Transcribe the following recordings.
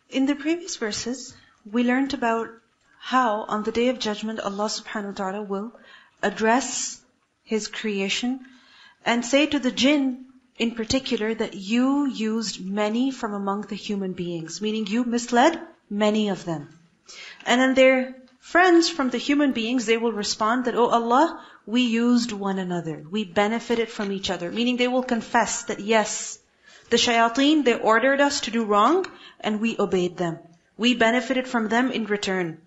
In the previous verses, we learnt about how on the Day of Judgment Allah subhanahu wa ta'ala will address His creation and say to the jinn in particular that you used many from among the human beings, meaning you misled many of them. And then their friends from the human beings, they will respond that, oh Allah, we used one another. We benefited from each other. Meaning they will confess that yes, the shayateen, they ordered us to do wrong and we obeyed them. We benefited from them in return.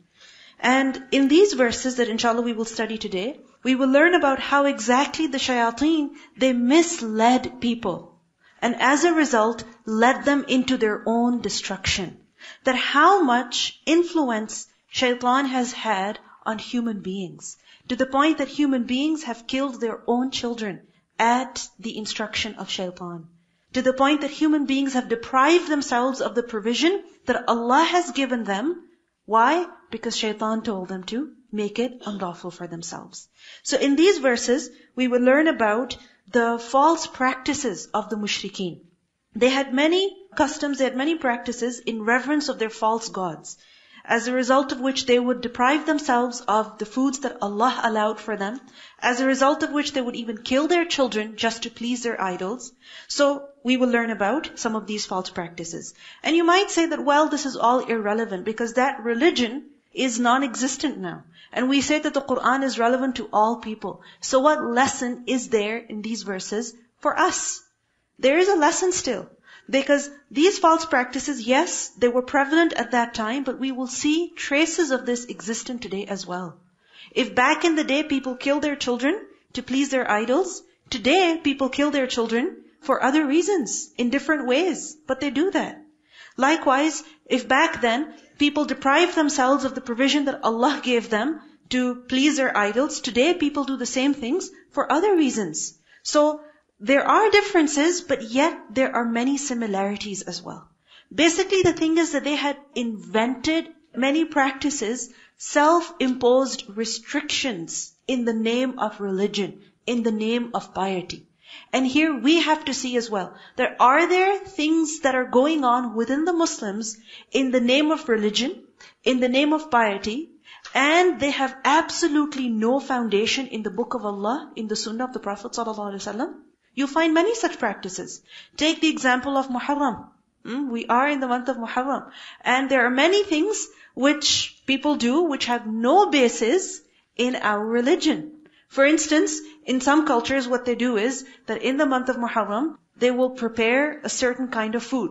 And in these verses that inshallah we will study today, we will learn about how exactly the shayateen, they misled people. And as a result, led them into their own destruction. That how much influence shaitan has had on human beings. To the point that human beings have killed their own children at the instruction of shaitan. To the point that human beings have deprived themselves of the provision that Allah has given them. Why? Because shaitan told them to make it unlawful for themselves. So in these verses, we will learn about the false practices of the mushrikeen. They had many customs, they had many practices in reverence of their false gods. As a result of which they would deprive themselves of the foods that Allah allowed for them. As a result of which they would even kill their children just to please their idols. So we will learn about some of these false practices. And you might say that, well, this is all irrelevant because that religion is non-existent now. And we say that the Qur'an is relevant to all people. So what lesson is there in these verses for us? There is a lesson still. Because these false practices, yes, they were prevalent at that time, but we will see traces of this existent today as well. If back in the day people killed their children to please their idols, today people kill their children for other reasons, in different ways, but they do that. Likewise, if back then people deprived themselves of the provision that Allah gave them to please their idols, today people do the same things for other reasons. So, there are differences, but yet there are many similarities as well. Basically, the thing is that they had invented many practices, self-imposed restrictions in the name of religion, in the name of piety. And here we have to see as well, that are there things that are going on within the Muslims in the name of religion, in the name of piety, and they have absolutely no foundation in the Book of Allah, in the Sunnah of the Prophet ﷺ. You find many such practices. Take the example of Muharram. We are in the month of Muharram. And there are many things which people do which have no basis in our religion. For instance, in some cultures what they do is that in the month of Muharram, they will prepare a certain kind of food.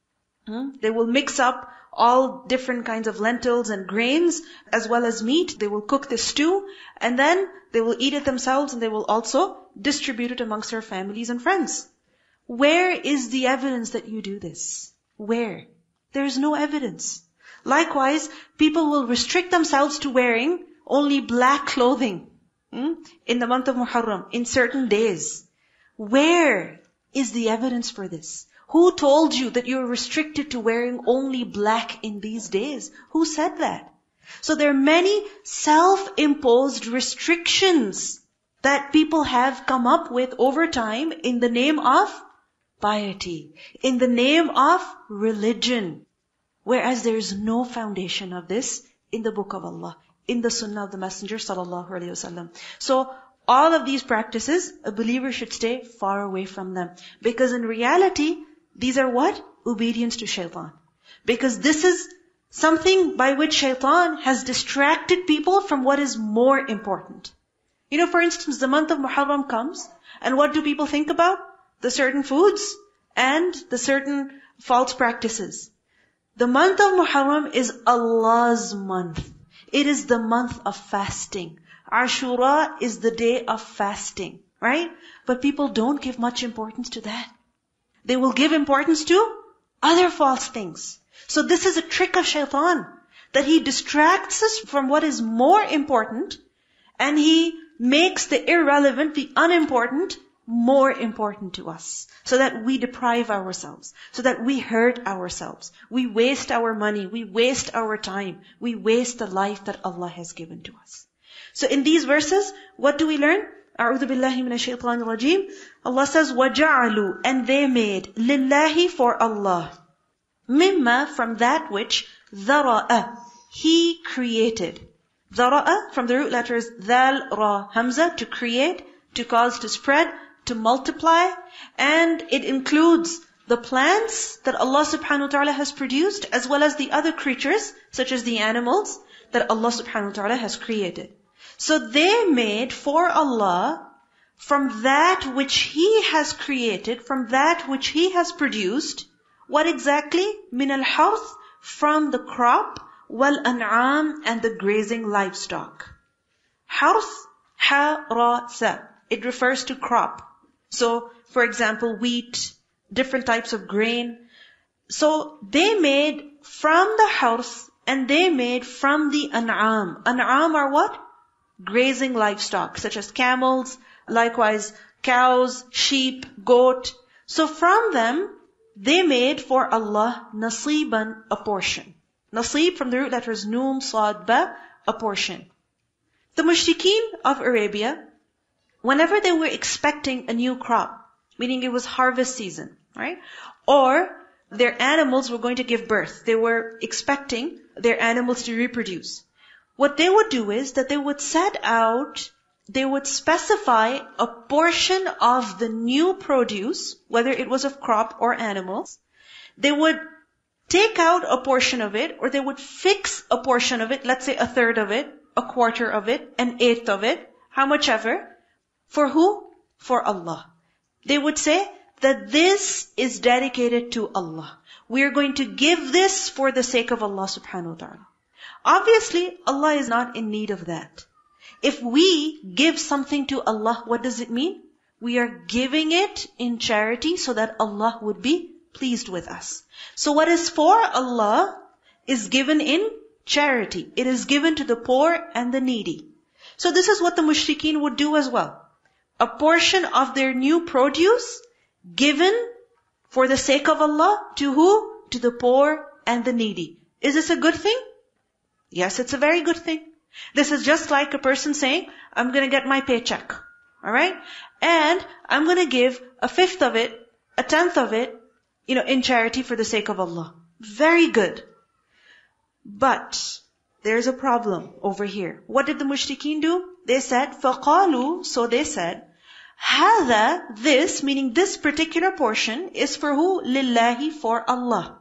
They will mix up all different kinds of lentils and grains as well as meat. They will cook the stew and then they will eat it themselves and they will also distribute it amongst their families and friends. Where is the evidence that you do this? Where? There is no evidence. Likewise, people will restrict themselves to wearing only black clothing in the month of Muharram, in certain days. Where is the evidence for this? Who told you that you're restricted to wearing only black in these days? Who said that? So there are many self-imposed restrictions that people have come up with over time in the name of piety, in the name of religion. Whereas there is no foundation of this in the Book of Allah, in the Sunnah of the Messenger sallallahu alaihi wasallam. So all of these practices, a believer should stay far away from them. Because in reality, these are what? Obedience to shaitan. Because this is something by which shaitan has distracted people from what is more important. You know, for instance, the month of Muharram comes, and what do people think about? The certain foods and the certain false practices. The month of Muharram is Allah's month. It is the month of fasting. Ashura is the day of fasting, right? But people don't give much importance to that. They will give importance to other false things. So this is a trick of shaitan, that he distracts us from what is more important, and he makes the irrelevant, the unimportant, more important to us. So that we deprive ourselves. So that we hurt ourselves. We waste our money. We waste our time. We waste the life that Allah has given to us. So in these verses, what do we learn? A'udhu billahi minash shaitanir rajeem. Allah says, وَجَعَلُوا, and they made, lillahi, for Allah. Mimma, from that which, dhara'a, he created. Dhara'a, from the root letters dhal, ra, hamza, to create, to cause to spread, to multiply, and it includes the plants that Allah subhanahu wa ta'ala has produced, as well as the other creatures, such as the animals, that Allah subhanahu wa ta'ala has created. So they made for Allah, from that which He has created, from that which He has produced, what exactly? Min al-harth, from the crop, wal an'am, and the grazing livestock. Harth, ha, ra, sa. It refers to crop. So, for example, wheat, different types of grain. So, they made from the harth, and they made from the an'am. An'am are what? Grazing livestock, such as camels, likewise cows, sheep, goat. So from them, they made for Allah nasiban, a portion. Nasib from the root letters noon, sad, ba, a portion. The mushrikeen of Arabia, whenever they were expecting a new crop, meaning it was harvest season, right? Or their animals were going to give birth. They were expecting their animals to reproduce. What they would do is that they would set out, they would specify a portion of the new produce, whether it was of crop or animals. They would take out a portion of it, or they would fix a portion of it, let's say a third of it, a quarter of it, an eighth of it, how much ever. For who? For Allah. They would say that this is dedicated to Allah. We are going to give this for the sake of Allah subhanahu wa ta'ala. Obviously, Allah is not in need of that. If we give something to Allah, what does it mean? We are giving it in charity so that Allah would be pleased with us. So what is for Allah is given in charity. It is given to the poor and the needy. So this is what the mushrikeen would do as well. A portion of their new produce given for the sake of Allah to who? To the poor and the needy. Is this a good thing? Yes, it's a very good thing. This is just like a person saying, I'm going to get my paycheck. Alright? And I'm going to give a fifth of it, a tenth of it, in charity for the sake of Allah. Very good. But there's a problem over here. What did the mushrikeen do? They said, فَقَالُوا, so they said, هَذَا, this, meaning this particular portion, is for who? لِلَّهِ, for Allah.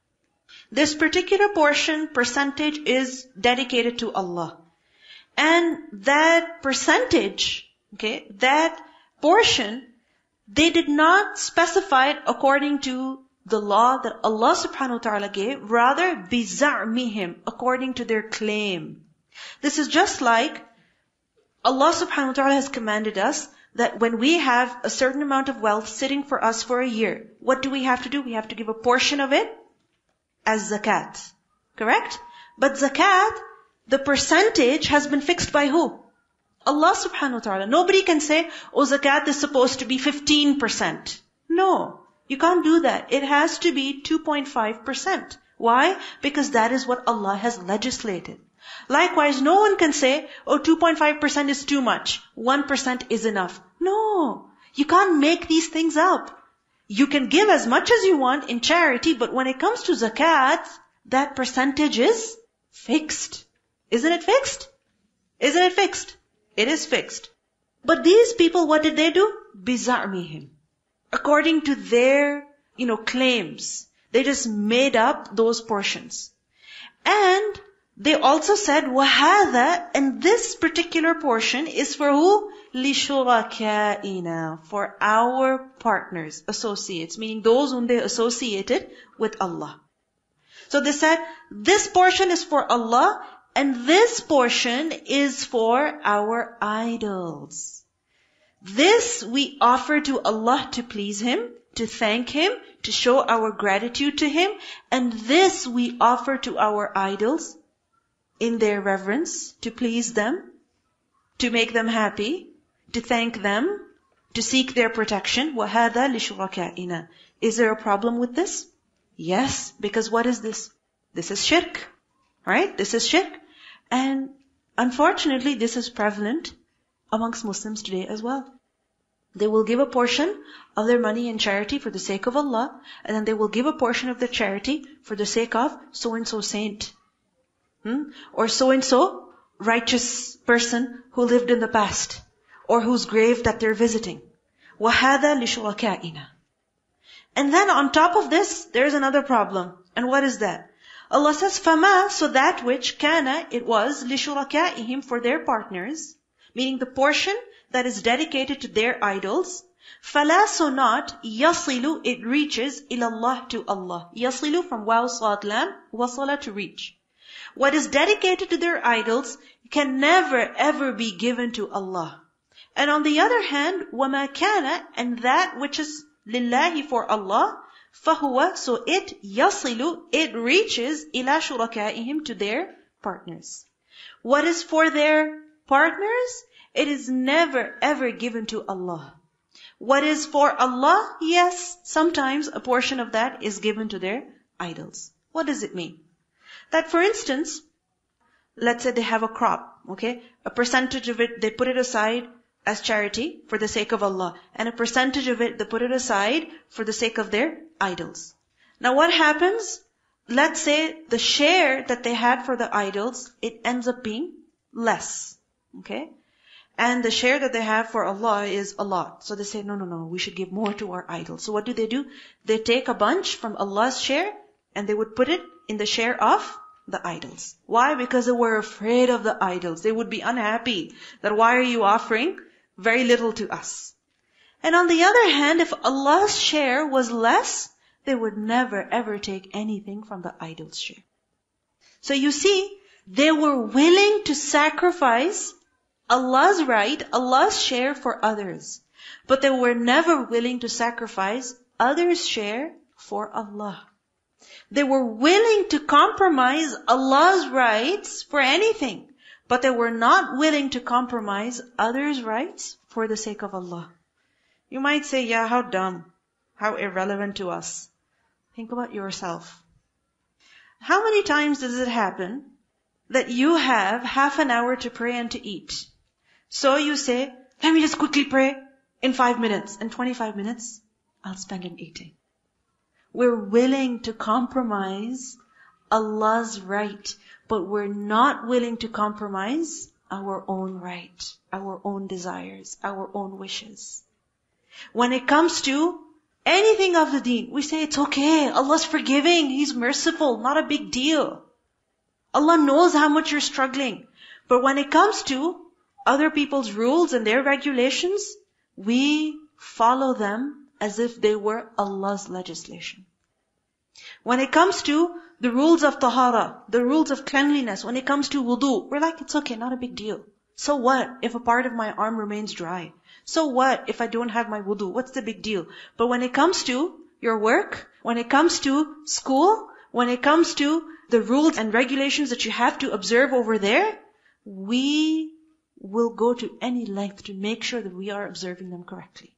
This particular portion, percentage, is dedicated to Allah. And that percentage, that portion, they did not specify it according to the law that Allah subhanahu wa ta'ala gave, rather, بِزَعْمِهِمْ, according to their claim. This is just like Allah subhanahu wa ta'ala has commanded us that when we have a certain amount of wealth sitting for us for a year, what do we have to do? We have to give a portion of it as zakat. Correct? But zakat, the percentage has been fixed by who? Allah subhanahu wa ta'ala. Nobody can say, zakat is supposed to be 15%. No, you can't do that. It has to be 2.5%. Why? Because that is what Allah has legislated. Likewise, no one can say, 2.5% is too much. 1% is enough. No, you can't make these things up. You can give as much as you want in charity, but when it comes to zakat, that percentage is fixed. Isn't it fixed? Isn't it fixed? It is fixed. But these people, what did they do? بِزَعْمِهِمْ. According to their, claims. They just made up those portions. And they also said, وَهَذَا, and this particular portion is for who? لِشُرَكَائِنَا, for our partners, associates, meaning those whom they associated with Allah. So they said, this portion is for Allah, and this portion is for our idols. This we offer to Allah to please Him, to thank Him, to show our gratitude to Him, and this we offer to our idols in their reverence, to please them, to make them happy, to thank them, to seek their protection. وَهَذَا لِشُرَكَائِنَا. Is there a problem with this? Yes, because what is this? This is shirk. Right? This is shirk. And unfortunately, this is prevalent amongst Muslims today as well. They will give a portion of their money in charity for the sake of Allah, and then they will give a portion of the charity for the sake of so-and-so saint, or so-and-so righteous person who lived in the past, or whose grave that they're visiting. وَهَذَا لِشُرَكَائِنَا. And then on top of this, there's another problem. And what is that? Allah says, فَمَا, so that which kana, it was, لِشُرَكَائِهِمْ, for their partners, meaning the portion that is dedicated to their idols, فَلَا, so not, يَصِلُ, it reaches, إِلَى to Allah. يَصِلُ from waw sad lam, wasala, to reach. What is dedicated to their idols can never ever be given to Allah. And on the other hand, وَمَا كَانَ, and that which is lillahi, for Allah, فَهُوَ, so it, يَصِلُ, it reaches, إِلَى شُرَكَائِهِمْ, to their partners. What is for their partners, it is never ever given to Allah. What is for Allah, yes, sometimes a portion of that is given to their idols. What does it mean? That for instance, let's say they have a crop, okay? A percentage of it, they put it aside as charity for the sake of Allah. And a percentage of it, they put it aside for the sake of their idols. Now what happens? Let's say the share that they had for the idols, it ends up being less, okay? And the share that they have for Allah is a lot. So they say, no, we should give more to our idols. So what do? They take a bunch from Allah's share and they would put it in the share of the idols. Why? Because they were afraid of the idols. They would be unhappy that why are you offering very little to us? And on the other hand, if Allah's share was less, they would never ever take anything from the idol's share. So you see, they were willing to sacrifice Allah's right, Allah's share for others. But they were never willing to sacrifice others' share for Allah. They were willing to compromise Allah's rights for anything, but they were not willing to compromise others' rights for the sake of Allah. You might say, yeah, how dumb, how irrelevant to us. Think about yourself. How many times does it happen that you have half an hour to pray and to eat? So you say, let me just quickly pray in 5 minutes. And 25 minutes, I'll spend in eating. We're willing to compromise Allah's right, but we're not willing to compromise our own right, our own desires, our own wishes. When it comes to anything of the deen, we say it's okay, Allah's forgiving, He's merciful, not a big deal. Allah knows how much you're struggling. But when it comes to other people's rules and their regulations, we follow them as if they were Allah's legislation. When it comes to the rules of tahara, the rules of cleanliness, when it comes to wudu, we're like, it's okay, not a big deal. So what if a part of my arm remains dry? So what if I don't have my wudu? What's the big deal? But when it comes to your work, when it comes to school, when it comes to the rules and regulations that you have to observe over there, we will go to any length to make sure that we are observing them correctly.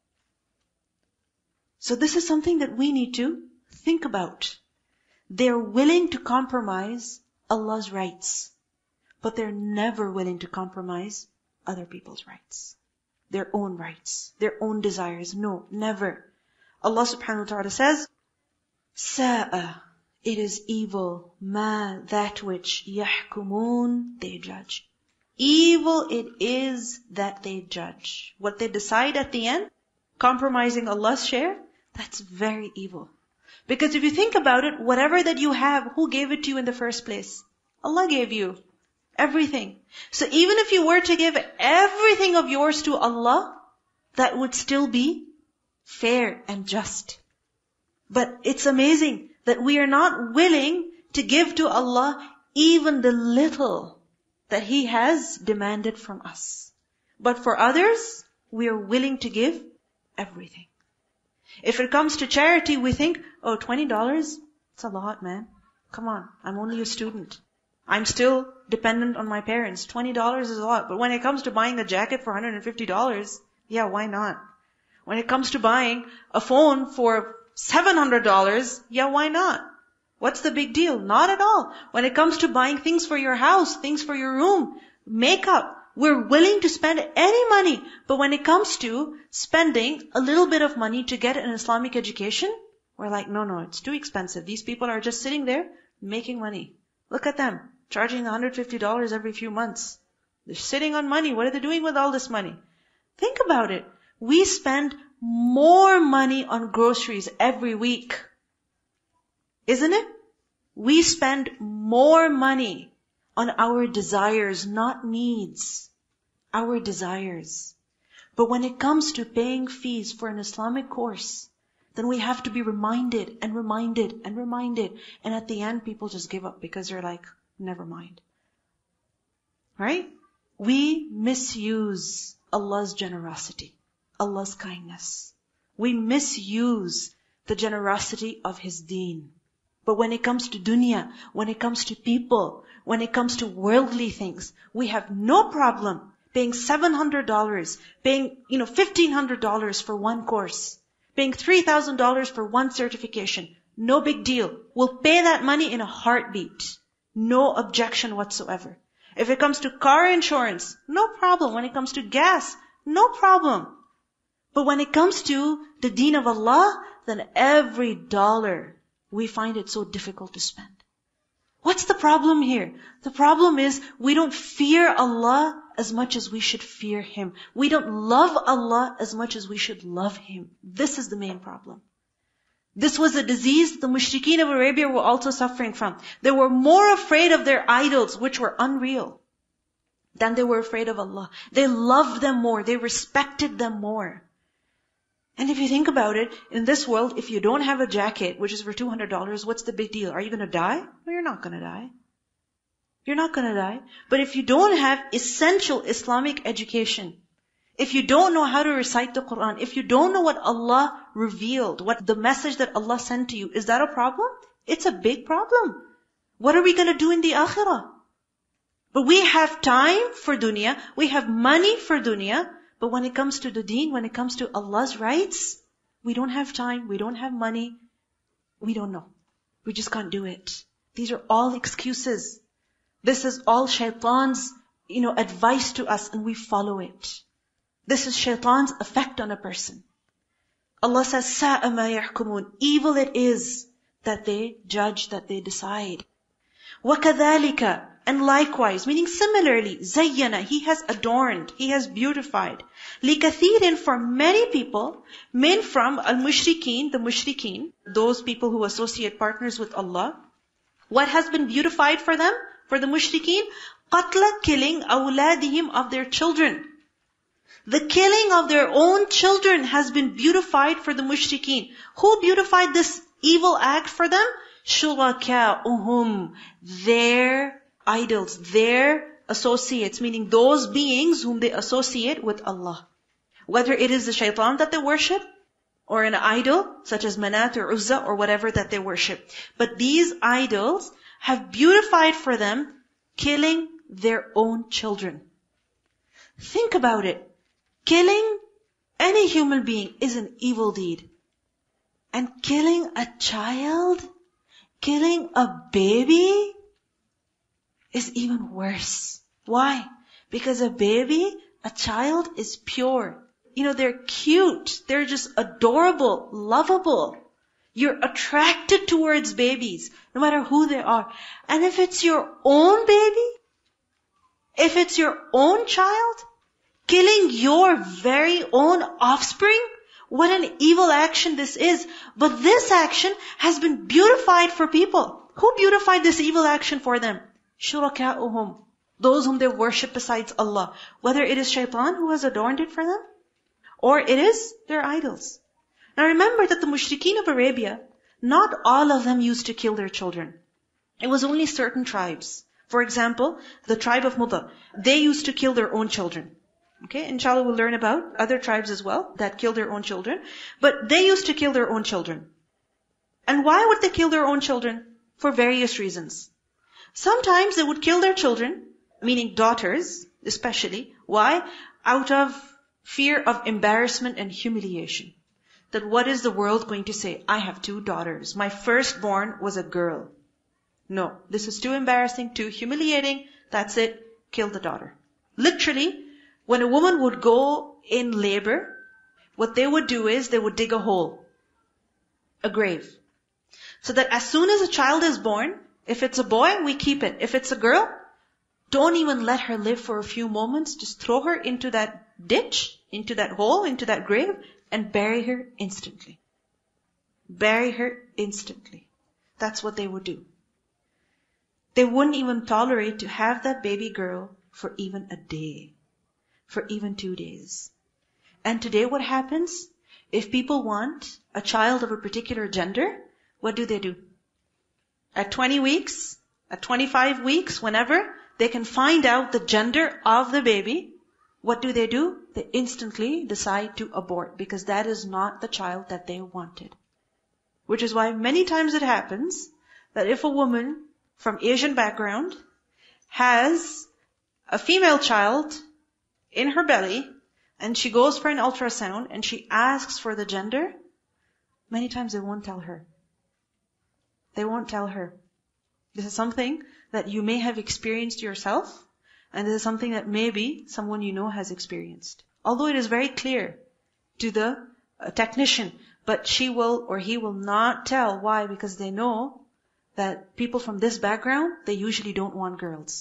So this is something that we need to think about. They're willing to compromise Allah's rights, but they're never willing to compromise other people's rights, their own rights, their own desires. No, never. Allah subhanahu wa ta'ala says, Sa'a, it is evil, ma, that which, yahkumun, they judge. Evil it is that they judge. What they decide at the end, compromising Allah's share, that's very evil. Because if you think about it, whatever that you have, who gave it to you in the first place? Allah gave you everything. So even if you were to give everything of yours to Allah, that would still be fair and just. But it's amazing that we are not willing to give to Allah even the little that He has demanded from us. But for others, we are willing to give everything. If it comes to charity, we think, oh, $20? It's a lot, man. Come on, I'm only a student. I'm still dependent on my parents. $20 is a lot. But when it comes to buying a jacket for $150, yeah, why not? When it comes to buying a phone for $700, yeah, why not? What's the big deal? Not at all. When it comes to buying things for your house, things for your room, makeup, We're willing to spend any money. But when it comes to spending a little bit of money to get an Islamic education, we're like, no, it's too expensive. These people are just sitting there making money. Look at them, charging $150 every few months. They're sitting on money. What are they doing with all this money? Think about it. We spend more money on groceries every week. Isn't it? We spend more money on our desires, not needs. Our desires. But when it comes to paying fees for an Islamic course, then we have to be reminded and reminded and reminded. And at the end, people just give up because they're like, never mind. Right? We misuse Allah's generosity, Allah's kindness. We misuse the generosity of His deen. But when it comes to dunya, when it comes to people, when it comes to worldly things, we have no problem paying $700, paying, $1,500 for one course, paying $3,000 for one certification. No big deal. We'll pay that money in a heartbeat. No objection whatsoever. If it comes to car insurance, no problem. When it comes to gas, no problem. But when it comes to the deen of Allah, then every dollar, we find it so difficult to spend. What's the problem here? The problem is we don't fear Allah as much as we should fear Him. We don't love Allah as much as we should love Him. This is the main problem. This was a disease the mushrikeen of Arabia were also suffering from. They were more afraid of their idols, which were unreal, than they were afraid of Allah. They loved them more. They respected them more. And if you think about it, in this world, if you don't have a jacket, which is for $200, what's the big deal? Are you going to die? No, you're not going to die. You're not going to die. But if you don't have essential Islamic education, if you don't know how to recite the Quran, if you don't know what Allah revealed, what the message that Allah sent to you, is that a problem? It's a big problem. What are we going to do in the akhirah? But we have time for dunya, we have money for dunya, but when it comes to the deen, when it comes to Allah's rights, we don't have time, we don't have money, we don't know. We just can't do it. These are all excuses. This is all shaitan's, advice to us, and we follow it. This is shaitan's effect on a person. Allah says, سَاءَ مَا يَحْكُمُونَ. Evil it is that they judge, that they decide. وَكَذَلِكَ. And likewise, meaning similarly, زَيَّنَ. He has adorned, He has beautified. لِكَثِيرٍ. For many people, min from al-mushrikeen, the mushrikeen, those people who associate partners with Allah. What has been beautified for them? For the mushrikeen? قَتْلَ. Killing أَوْلَادِهِمْ. Of their children. The killing of their own children has been beautified for the mushrikeen. Who beautified this evil act for them? شُرَكَاؤُهُمْ. Their idols, their associates, meaning those beings whom they associate with Allah. Whether it is the shaitan that they worship, or an idol, such as Manat or Uzza, or whatever that they worship. But these idols have beautified for them killing their own children. Think about it. Killing any human being is an evil deed. And killing a child, killing a baby, is even worse. Why? Because a baby, a child is pure. They're cute. They're just adorable, lovable. You're attracted towards babies, no matter who they are. And if it's your own baby, if it's your own child, killing your very own offspring, what an evil action this is. But this action has been beautified for people. Who beautified this evil action for them? Shuraka'uhum. Those whom they worship besides Allah. Whether it is shaitan who has adorned it for them, or it is their idols. Now remember that the mushrikeen of Arabia, not all of them used to kill their children. It was only certain tribes. For example, the tribe of Mudar, they used to kill their own children. Okay, inshallah we'll learn about other tribes as well that kill their own children. But they used to kill their own children. And why would they kill their own children? For various reasons. Sometimes they would kill their children, meaning daughters especially. Why? Out of fear of embarrassment and humiliation. That what is the world going to say? I have 2 daughters. My firstborn was a girl. No, this is too embarrassing, too humiliating. That's it. Kill the daughter. Literally, when a woman would go in labor, what they would do is they would dig a hole, a grave. So that as soon as a child is born, if it's a boy, we keep it. If it's a girl, don't even let her live for a few moments. Just throw her into that ditch, into that hole, into that grave, and bury her instantly. Bury her instantly. That's what they would do. They wouldn't even tolerate to have that baby girl for even a day, for even 2 days. And today what happens? If people want a child of a particular gender, what do? At 20 weeks, at 25 weeks, whenever they can find out the gender of the baby, what do? They instantly decide to abort, because that is not the child that they wanted. Which is why many times it happens that if a woman from Asian background has a female child in her belly, and she goes for an ultrasound, and she asks for the gender, many times they won't tell her. They won't tell her. This is something that you may have experienced yourself, and this is something that maybe someone you know has experienced. Although it is very clear to the technician, but she will or he will not tell. Why? Because they know that people from this background, they usually don't want girls.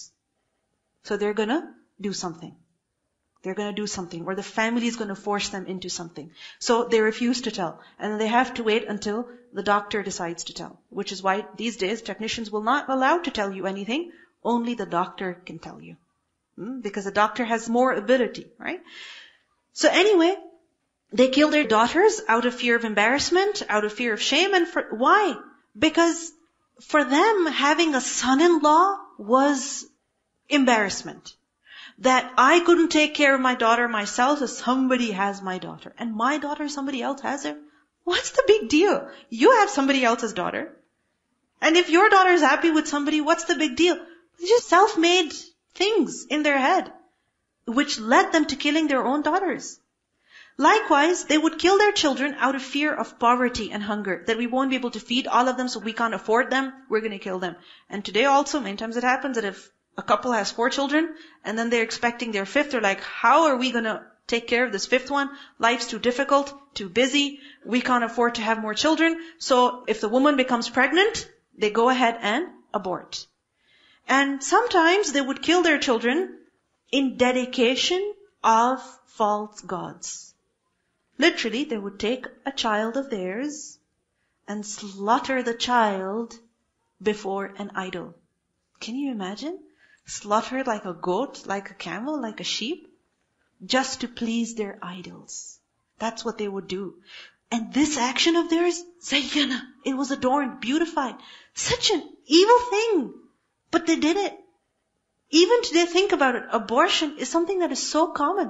So they're gonna do something. They're gonna do something, or the family is gonna force them into something. So they refuse to tell. And they have to wait until the doctor decides to tell. Which is why these days technicians will not allow to tell you anything. Only the doctor can tell you. Because the doctor has more ability, right? So anyway, they kill their daughters out of fear of embarrassment, out of fear of shame. And why? Because for them, having a son-in-law was embarrassment. That I couldn't take care of my daughter myself, so somebody has my daughter. And my daughter, somebody else has her. What's the big deal? You have somebody else's daughter. And if your daughter is happy with somebody, what's the big deal? It's just self-made things in their head, which led them to killing their own daughters. Likewise, they would kill their children out of fear of poverty and hunger, that we won't be able to feed all of them, so we can't afford them, we're going to kill them. And today also, many times it happens that if a couple has 4 children, and then they're expecting their 5th, they're like, how are we going to take care of this 5th one? Life's too difficult, too busy, we can't afford to have more children. So if the woman becomes pregnant, they go ahead and abort. And sometimes they would kill their children in dedication of false gods. Literally, they would take a child of theirs and slaughter the child before an idol. Can you imagine? Slaughtered like a goat, like a camel, like a sheep, just to please their idols. That's what they would do. And this action of theirs, zayyana, it was adorned, beautified. Such an evil thing. But they did it. Even today, think about it. Abortion is something that is so common.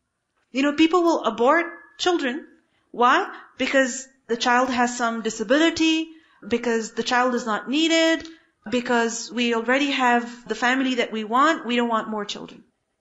People will abort children. Why? Because the child has some disability, because the child is not needed, because we already have the family that we want, we don't want more children.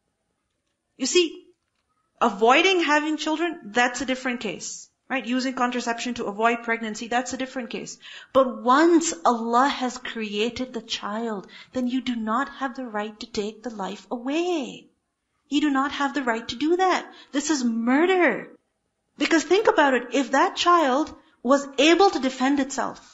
You see, avoiding having children, that's a different case. Right? Using contraception to avoid pregnancy, that's a different case. But once Allah has created the child, then you do not have the right to take the life away. You do not have the right to do that. This is murder. Because think about it, if that child was able to defend itself,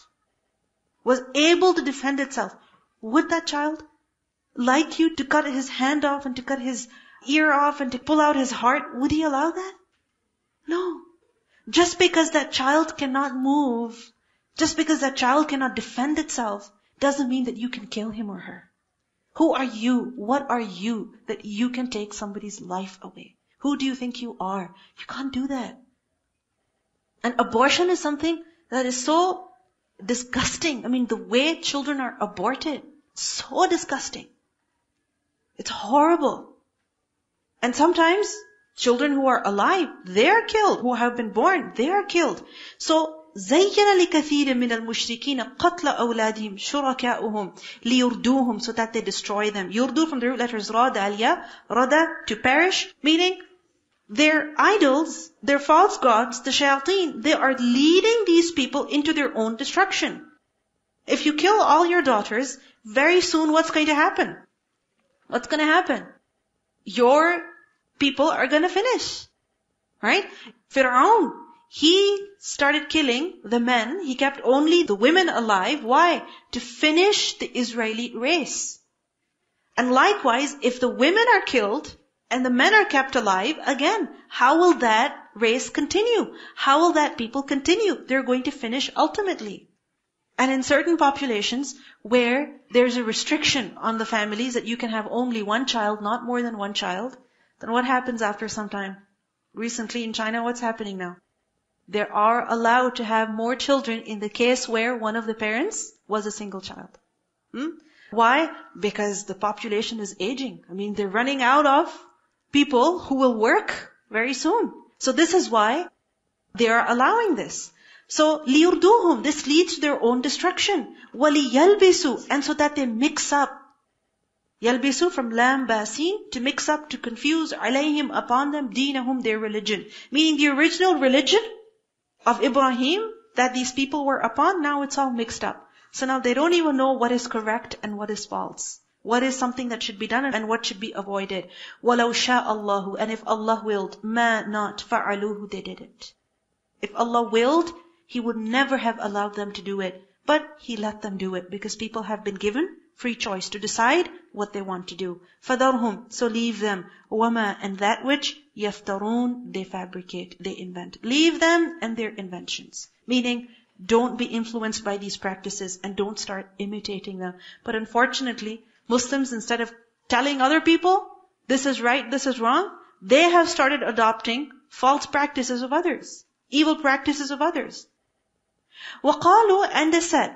would that child like you to cut his hand off and to cut his ear off and to pull out his heart? Would he allow that? No. Just because that child cannot move, just because that child cannot defend itself, doesn't mean that you can kill him or her. Who are you? What are you that you can take somebody's life away? Who do you think you are? You can't do that. And abortion is something that is so disgusting. I mean, the way children are aborted, so disgusting. It's horrible. And sometimes children who are alive, they are killed. Who have been born, they are killed. So, زَيَّنَ لِكَثِيرٍ مِّنَ الْمُشْرِكِينَ قَتْلَ أَوْلَادِهِمْ شُرَكَاؤُهُمْ لِيُرْدُوهُمْ, so that they destroy them. Yurdu from the root letters Ra, Dalia, Rada, to perish, meaning their idols, their false gods, the shayateen, they are leading these people into their own destruction. If you kill all your daughters, very soon what's going to happen? What's going to happen? your people are going to finish. Right? Fir'aun, he started killing the men. He kept only the women alive. Why? To finish the Israeli race. And likewise, if the women are killed and the men are kept alive, again, how will that race continue? How will that people continue? They're going to finish ultimately. And in certain populations where there's a restriction on the families that you can have only one child, not more than one child, then what happens after some time? Recently in China, what's happening now? They are allowed to have more children in the case where one of the parents was a single child. Why? Because the population is aging. I mean, they're running out of people who will work very soon. So this is why they are allowing this. So, لِيُرْدُوهُمْ, this leads to their own destruction. وَلِيَلْبِسُوا, and so that they mix up. يَلْبِسُوا from lam basin, to mix up, to confuse, عَلَيْهِمْ, upon them, دِينَهُمْ, their religion. Meaning the original religion of Ibrahim that these people were upon, now it's all mixed up. So now they don't even know what is correct and what is false. What is something that should be done and what should be avoided. وَلَوْ شَاءَ اللَّهُ, and if Allah willed, مَا not فَعَلُوهُ, they did it. If Allah willed, He would never have allowed them to do it. But He let them do it because people have been given free choice to decide what they want to do. فَذَرْهُمْ, so leave them. وَمَا, and that which يَفْتَرُونَ, they fabricate, they invent. Leave them and their inventions. Meaning, don't be influenced by these practices and don't start imitating them. But unfortunately, Muslims, instead of telling other people, this is right, this is wrong, they have started adopting false practices of others, evil practices of others. وَقَالُوا, and they said,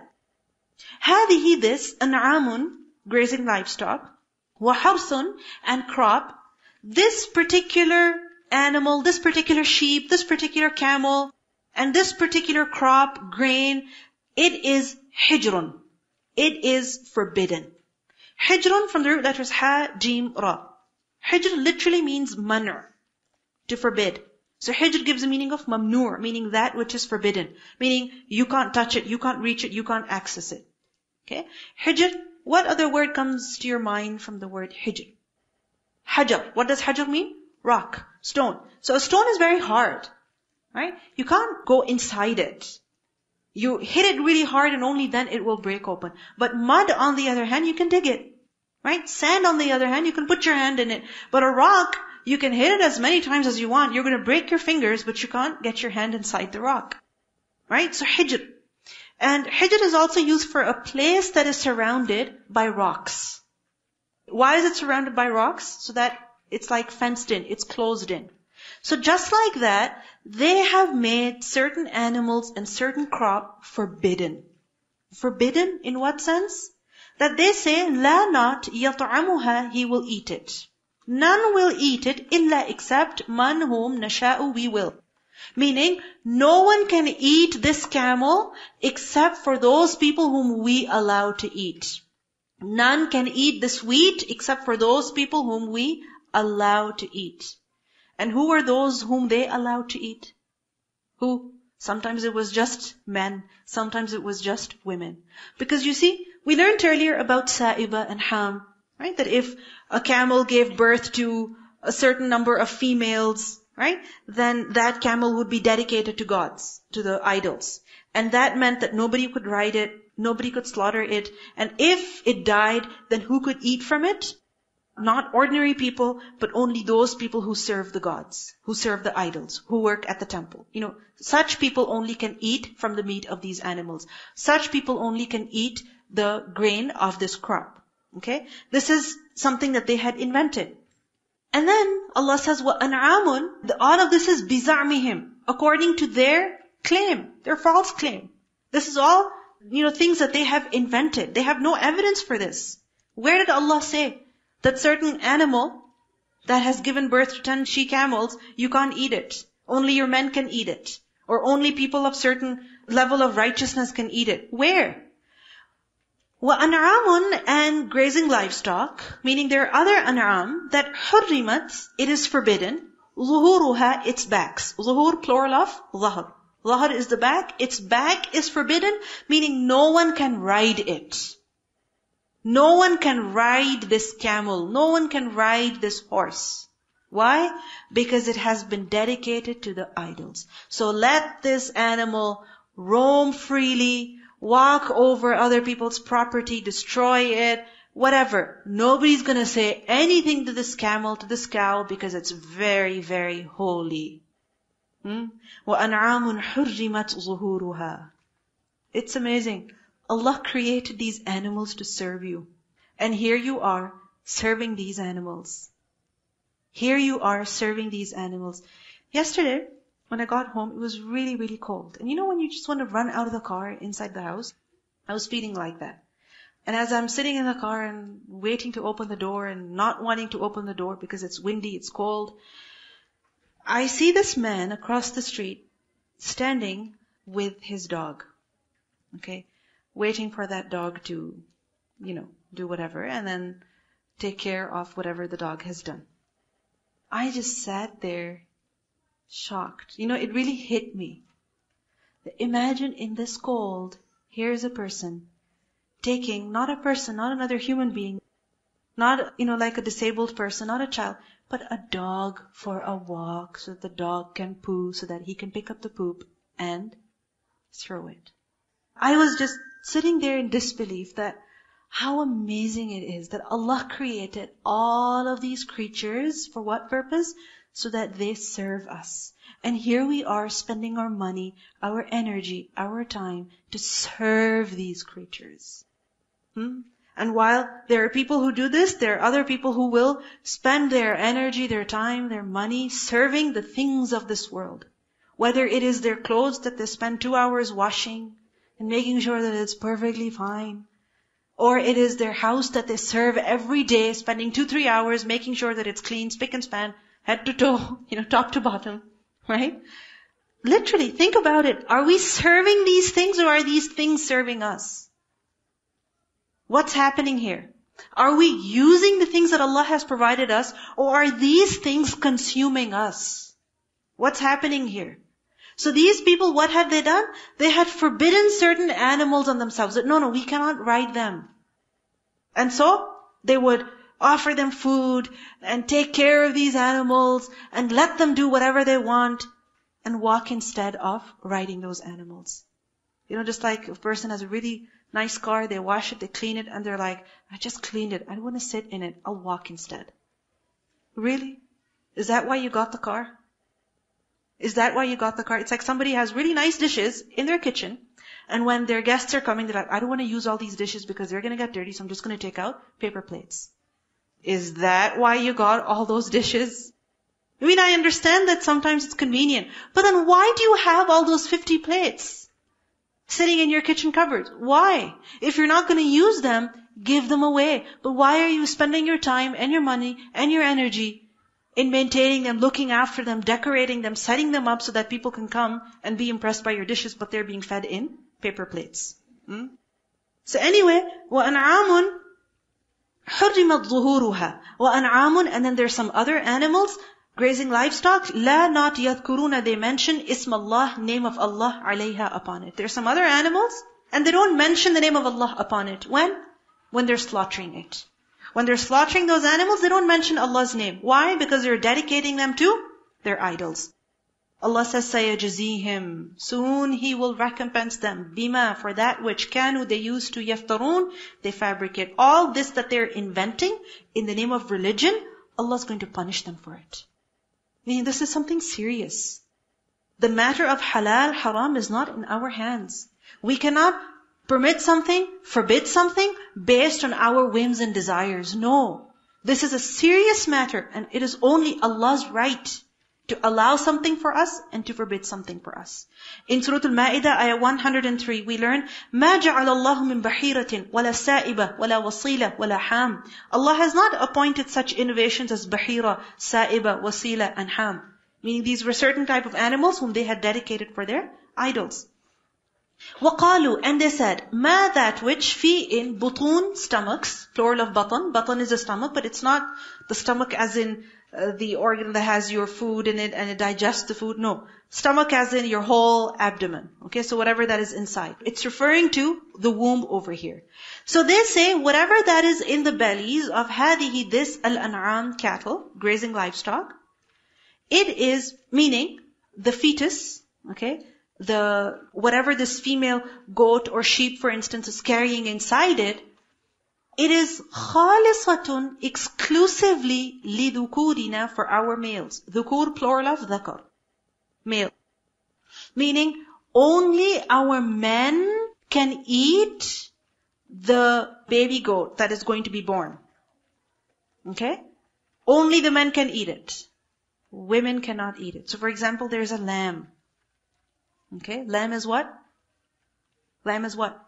هَذِهِ, this, أَنْعَامٌ, grazing livestock, وَحَرْثٌ, and crop, this particular animal, this particular sheep, this particular camel, and this particular crop, grain, it is hijrun. It is forbidden. Hijrun from the root letters ha, jim, ra. Hijr literally means manar, to forbid. So hijr gives a meaning of mamnoor, meaning that which is forbidden. Meaning you can't touch it, you can't reach it, you can't access it. Okay? Hijr, what other word comes to your mind from the word hijr? Hajar. What does hajar mean? Rock, stone. So a stone is very hard. Right? You can't go inside it. You hit it really hard and only then it will break open. But mud, on the other hand, you can dig it. Right? Sand, on the other hand, you can put your hand in it. But a rock, you can hit it as many times as you want. You're going to break your fingers, but you can't get your hand inside the rock. Right? So hijr. And hijr is also used for a place that is surrounded by rocks. Why is it surrounded by rocks? So that it's like fenced in, it's closed in. So just like that, they have made certain animals and certain crop forbidden. Forbidden in what sense? That they say, la not yat'amuha, he will eat it. None will eat it, illa except man whom nasha'u, we will. Meaning, no one can eat this camel except for those people whom we allow to eat. None can eat this wheat except for those people whom we allow to eat. And who were those whom they allowed to eat? Who? Sometimes it was just men. Sometimes it was just women. Because you see, we learned earlier about Sa'iba and Ham, right? That if a camel gave birth to a certain number of females, right? Then that camel would be dedicated to gods, to the idols. And that meant that nobody could ride it, nobody could slaughter it. And if it died, then who could eat from it? Not ordinary people, but only those people who serve the gods, who serve the idols, who work at the temple. You know, such people only can eat from the meat of these animals. Such people only can eat the grain of this crop. Okay? This is something that they had invented. And then Allah says, وَأَنْعَامٌ, all of this is بِزَعْمِهِمْ, according to their claim, their false claim. This is all, things that they have invented. They have no evidence for this. Where did Allah say that certain animal that has given birth to 10 she-camels, you can't eat it. Only your men can eat it. Or only people of certain level of righteousness can eat it. Where? وَأَنْعَامٌ, and grazing livestock, meaning there are other an'am that حُرِّمَتْ, it is forbidden, ظُهُورُهَا, its backs. ظُهُور, plural of ظهر. ظهر is the back, its back is forbidden, meaning no one can ride it. No one can ride this camel. No one can ride this horse. Why? Because it has been dedicated to the idols. So let this animal roam freely, walk over other people's property, destroy it, whatever. Nobody's going to say anything to this camel, to this cow, because it's very, very holy. وَأَنْعَامٌ حُرِّمَتْ ظُهُورُهَا. It's amazing. Allah created these animals to serve you. And here you are serving these animals. Here you are serving these animals. Yesterday, when I got home, it was really, really cold. And you know when you just want to run out of the car inside the house? I was feeling like that. And as I'm sitting in the car and waiting to open the door and not wanting to open the door because it's windy, it's cold, I see this man across the street standing with his dog. Okay? Waiting for that dog to, do whatever and then take care of whatever the dog has done. I just sat there shocked. It really hit me. Imagine in this cold, here's a person taking, not a person, not another human being, not, like a disabled person, not a child, but a dog for a walk so that the dog can poo, so that he can pick up the poop and throw it. I was just sitting there in disbelief that how amazing it is that Allah created all of these creatures for what purpose? So that they serve us. And here we are spending our money, our energy, our time to serve these creatures. And while there are people who do this, there are other people who will spend their energy, their time, their money serving the things of this world. Whether it is their clothes that they spend 2 hours washing and making sure that it's perfectly fine, or it is their house that they serve every day, spending 2-3 hours making sure that it's clean, spick and span, head to toe, top to bottom, right? Literally, think about it. Are we serving these things or are these things serving us? What's happening here? Are we using the things that Allah has provided us, or are these things consuming us? What's happening here? So these people, what had they done? They had forbidden certain animals on themselves. That, no, we cannot ride them. And so, they would offer them food and take care of these animals and let them do whatever they want and walk instead of riding those animals. Just like a person has a really nice car, they wash it, they clean it, and they're like, I just cleaned it, I don't want to sit in it, I'll walk instead. Really? Is that why you got the car? Is that why you got the car? It's like somebody has really nice dishes in their kitchen, and when their guests are coming, they're like, I don't want to use all these dishes because they're going to get dirty, so I'm just going to take out paper plates. Is that why you got all those dishes? I understand that sometimes it's convenient, but then why do you have all those 50 plates sitting in your kitchen cupboard? Why? If you're not going to use them, give them away. But why are you spending your time and your money and your energy in maintaining them, looking after them, decorating them, setting them up so that people can come and be impressed by your dishes, but they're being fed in paper plates? So anyway, وَأَنْعَامٌ حُرِّمَتْ ظُهُورُهَا وَأَنْعَامٌ, and then there's some other animals, grazing livestock, لَا not يَذْكُرُونَ, they mention ism Allah, name of Allah, عَلَيْهَا, upon it. There's some other animals, and they don't mention the name of Allah upon it. When they're slaughtering it. When they're slaughtering those animals, they don't mention Allah's name. Why? Because they're dedicating them to their idols. Allah says, سَيَجْزِيهِمْ, soon He will recompense them, بِمَا, for that which كَانُوا, they used to, يَفْتَرُونَ, they fabricate. All this that they're inventing in the name of religion, Allah's going to punish them for it. Meaning this is something serious. The matter of halal, haram is not in our hands. We cannot permit something, forbid something based on our whims and desires. No. This is a serious matter, and it is only Allah's right to allow something for us and to forbid something for us. In Surah Al-Ma'idah, ayah 103, we learn, مَا جَعَلَ اللَّهُ مِن بَحِيرَةٍ وَلَا سَائِبَةٍ وَلَا وَصِيلَةٍ وَلَا حَامٍ. Allah has not appointed such innovations as bahira, sa'iba, wasila, and ham. Meaning these were certain type of animals whom they had dedicated for their idols. وَقَالُوا, and they said, مَا, that which, fi, in, butun, stomachs, plural of batan. Batan is a stomach, but it's not the stomach as in the organ that has your food in it and it digests the food. No. Stomach as in your whole abdomen. Okay, so whatever that is inside. It's referring to the womb over here. So they say whatever that is in the bellies of hadihi, this al-an'am, cattle, grazing livestock, it is, meaning the fetus, okay, whatever this female goat or sheep, for instance, is carrying inside it, it is khalisatun, exclusively lidhukurina, for our males. Dhukur, plural of dhakar, male. Meaning, only our men can eat the baby goat that is going to be born. Okay? Only the men can eat it. Women cannot eat it. So for example, there's a lamb. Okay? Lamb is what? Lamb is what?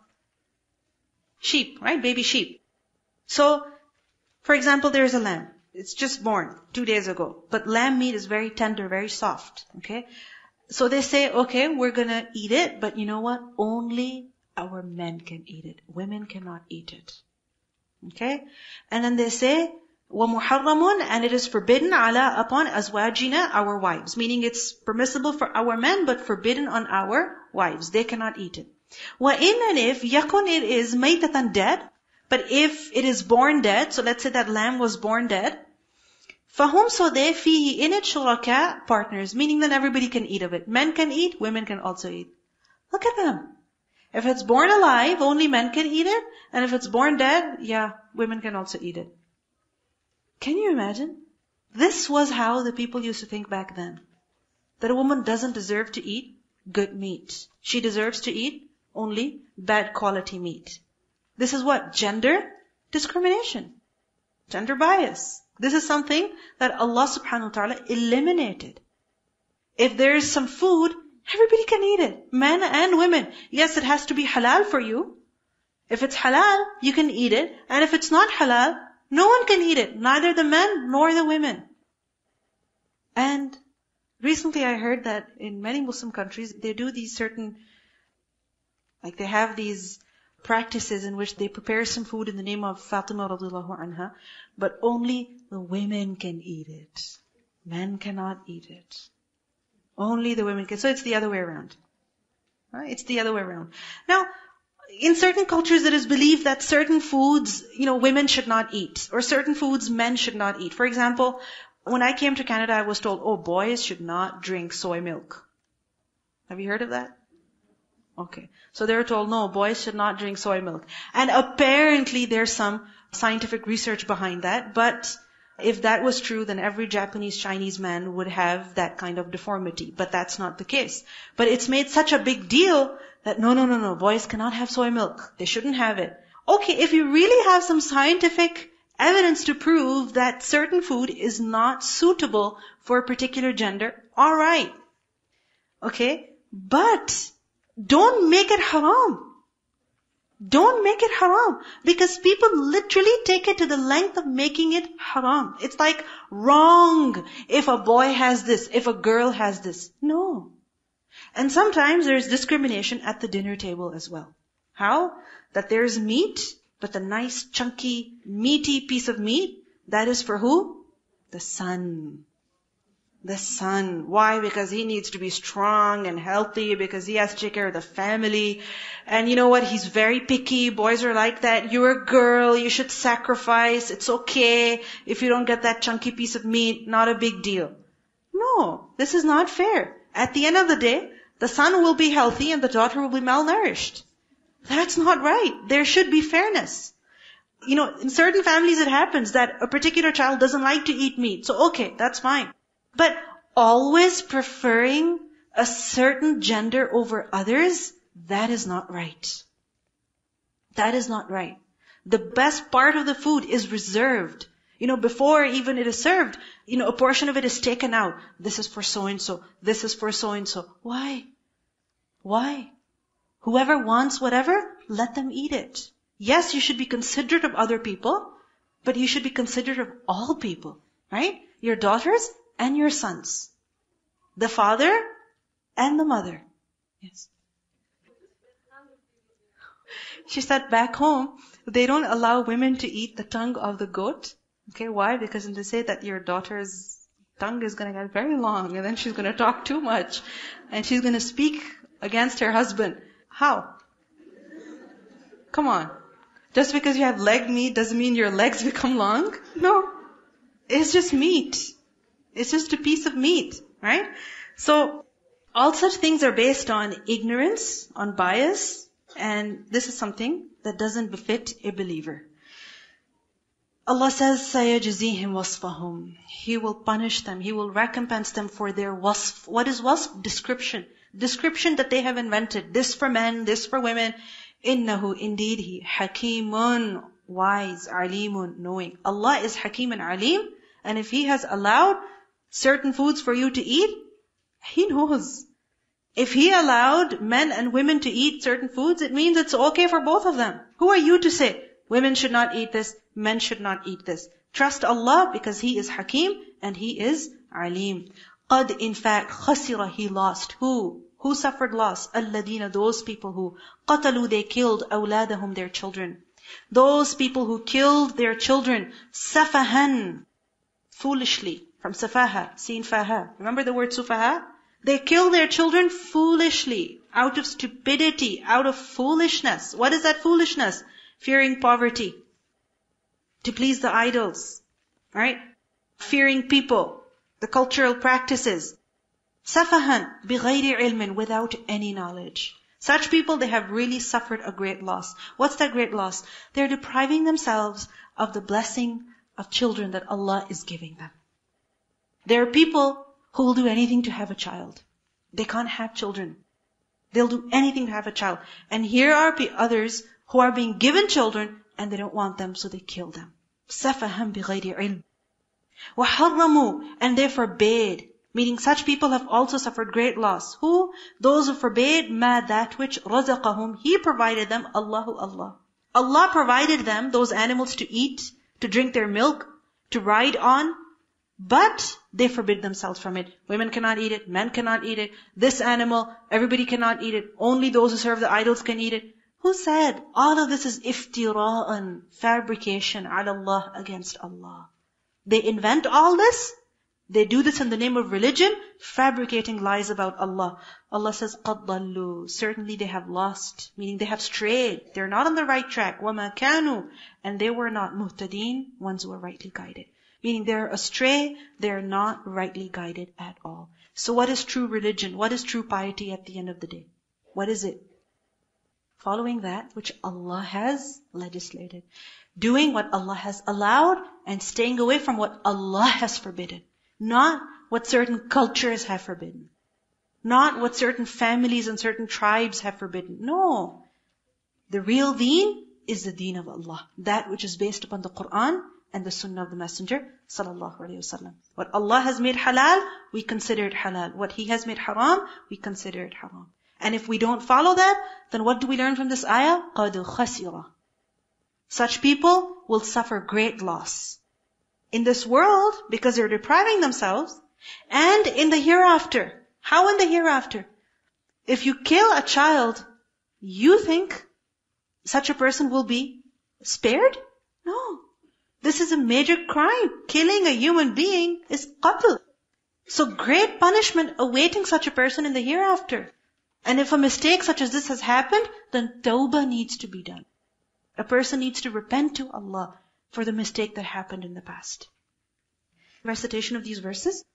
Sheep, right? Baby sheep. So, for example, there's a lamb. It's just born 2 days ago. But lamb meat is very tender, very soft. Okay? So they say, okay, we're gonna eat it, but you know what? Only our men can eat it. Women cannot eat it. Okay? And then they say, وَمُحَرَّمٌ, and it is forbidden ala, upon azwajina, our wives. Meaning it's permissible for our men, but forbidden on our wives. They cannot eat it. وَإِنْ, and if, yakun, it is maytatan, dead, but if it is born dead, so let's say that lamb was born dead, فَهُمْ, so they, فِيهِ, in it, shuraka, partners, meaning that everybody can eat of it. Men can eat, women can also eat. Look at them. If it's born alive, only men can eat it, and if it's born dead, yeah, women can also eat it. Can you imagine? This was how the people used to think back then. That a woman doesn't deserve to eat good meat. She deserves to eat only bad quality meat. This is what? Gender discrimination. Gender bias. This is something that Allah subhanahu wa ta'ala eliminated. If there is some food, everybody can eat it. Men and women. Yes, it has to be halal for you. If it's halal, you can eat it. And if it's not halal, no one can eat it. Neither the men nor the women. And recently I heard that in many Muslim countries, they do these certain, like they have these practices in which they prepare some food in the name of Fatima radiallahu anha, but only the women can eat it. Men cannot eat it. Only the women can. So it's the other way around. Right? It's the other way around. Now, in certain cultures it is believed that certain foods, women should not eat, or certain foods men should not eat. For example, when I came to Canada, I was told, boys should not drink soy milk. Have you heard of that? Okay. So they were told, no, boys should not drink soy milk. And apparently there's some scientific research behind that, but if that was true, then every Japanese, Chinese man would have that kind of deformity. But that's not the case. But it's made such a big deal that no, boys cannot have soy milk. They shouldn't have it. Okay, if you really have some scientific evidence to prove that certain food is not suitable for a particular gender, alright. Okay? But don't make it haram. Don't make it haram. Because people literally take it to the length of making it haram. It's like wrong if a boy has this, if a girl has this. No. And sometimes there's discrimination at the dinner table as well. How? That there's meat, but the nice, chunky, meaty piece of meat, that is for who? The son. The son. Why? Because he needs to be strong and healthy, because he has to take care of the family. And you know what? He's very picky. Boys are like that. You're a girl. You should sacrifice. It's okay if you don't get that chunky piece of meat. Not a big deal. No, this is not fair. At the end of the day, the son will be healthy and the daughter will be malnourished. That's not right. There should be fairness. In certain families it happens that a particular child doesn't like to eat meat. So okay, that's fine. But always preferring a certain gender over others, that is not right. That is not right. The best part of the food is reserved. Before even it is served, a portion of it is taken out. This is for so-and-so. This is for so-and-so. Why? Why? Whoever wants whatever, let them eat it. Yes, you should be considerate of other people, but you should be considerate of all people, right? Your daughters and your sons. The father and the mother. Yes. She said back home, they don't allow women to eat the tongue of the goat Okay, why? Because they say that your daughter's tongue is going to get very long, and then she's going to talk too much, and she's going to speak against her husband. How? Come on. Just because you have leg meat doesn't mean your legs become long. No. It's just meat. It's just a piece of meat, right? So, all such things are based on ignorance, on bias, and this is something that doesn't befit a believer. Allah says, سَيَجْزِيهِمْ وَصْفَهُمْ. He will punish them. He will recompense them for their wasf. What is wasf? Description. Description that they have invented. This for men, this for women. إِنَّهُ, indeed He, حَكِيمٌ, wise, alimun, knowing. Allah is Hakim and Alim, and if He has allowed certain foods for you to eat, He knows. If He allowed men and women to eat certain foods, it means it's okay for both of them. Who are you to say, women should not eat this, men should not eat this? Trust Allah because He is Hakim and He is Alim. قَدْ, in fact, خَسِرَ, he lost. Who? Who suffered loss? الَّذِينَ, those people who قَتَلُوا, they killed أَوْلَادَهُمْ, their children. Those people who killed their children, سَفَهًا, foolishly. From safaha, seen faha. Remember the word sufaha? They kill their children foolishly, out of stupidity, out of foolishness. What is that foolishness? Fearing poverty, to please the idols, right? Fearing people, the cultural practices. Safahan, bighayri ilmin, without any knowledge. Such people, they have really suffered a great loss. What's that great loss? They're depriving themselves of the blessing of children that Allah is giving them. There are people who will do anything to have a child. They can't have children. They'll do anything to have a child. And here are others who are being given children and they don't want them, so they kill them. Safahan bighayri ilm. وَحَرَّمُوا, and they forbade. Meaning such people have also suffered great loss. Who? Those who forbade مَا, that which رَزَقَهُمْ, He provided them, Allahu Allah. Allah provided them those animals to eat, to drink their milk, to ride on, but they forbid themselves from it. Women cannot eat it, men cannot eat it. This animal, everybody cannot eat it. Only those who serve the idols can eat it. Who said? All of this is iftira'an, fabrication, ala Allah, against Allah. They invent all this. They do this in the name of religion, fabricating lies about Allah. Allah says, قَدْ ضَلُّوا, certainly they have lost, meaning they have strayed. They're not on the right track. وَمَا كَانُوا, and they were not muhtadeen, ones who are rightly guided. Meaning they're astray, they're not rightly guided at all. So what is true religion? What is true piety at the end of the day? What is it? Following that which Allah has legislated. Doing what Allah has allowed and staying away from what Allah has forbidden. Not what certain cultures have forbidden. Not what certain families and certain tribes have forbidden. No. The real deen is the deen of Allah. That which is based upon the Quran and the Sunnah of the Messenger sallallahu alaihi wasallam. What Allah has made halal, we consider it halal. What He has made haram, we consider it haram. And if we don't follow that, then what do we learn from this ayah? قَدْ خَسِرَ. Such people will suffer great loss. In this world, because they're depriving themselves, and in the hereafter. How in the hereafter? If you kill a child, you think such a person will be spared? No. This is a major crime. Killing a human being is qatl. So great punishment awaiting such a person in the hereafter. And if a mistake such as this has happened, then tawbah needs to be done. A person needs to repent to Allah for the mistake that happened in the past. Recitation of these verses.